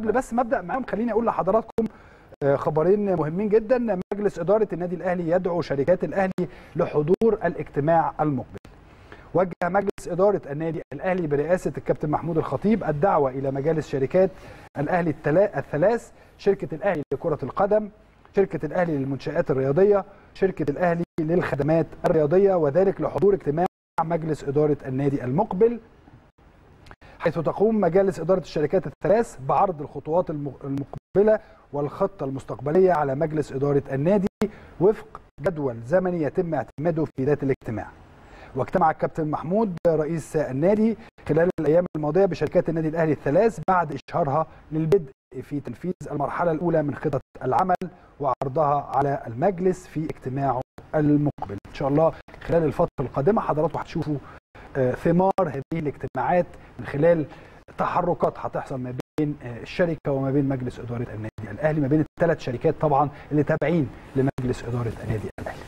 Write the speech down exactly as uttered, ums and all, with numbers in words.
قبل بس ما ابدا معاهم خليني اقول لحضراتكم خبرين مهمين جدا. مجلس اداره النادي الاهلي يدعو شركات الاهلي لحضور الاجتماع المقبل. وجه مجلس اداره النادي الاهلي برئاسه الكابتن محمود الخطيب الدعوه الى مجالس شركات الاهلي الثلاث: شركه الاهلي لكره القدم، شركه الاهلي للمنشآت الرياضيه، شركه الاهلي للخدمات الرياضيه، وذلك لحضور اجتماع مجلس اداره النادي المقبل، حيث تقوم مجالس اداره الشركات الثلاث بعرض الخطوات المقبله والخطه المستقبليه على مجلس اداره النادي وفق جدول زمني يتم اعتماده في ذات الاجتماع. واجتمع الكابتن محمود رئيس النادي خلال الايام الماضيه بشركات النادي الاهلي الثلاث بعد اشهارها للبدء في تنفيذ المرحله الاولى من خطط العمل وعرضها على المجلس في اجتماعه المقبل. ان شاء الله خلال الفتره القادمه حضراتكم هتشوفوا ثمار هذه الاجتماعات من خلال تحركات هتحصل ما بين الشركه وما بين مجلس اداره النادي الاهلي، ما بين الثلاث شركات طبعا اللي تابعين لمجلس اداره النادي الاهلي.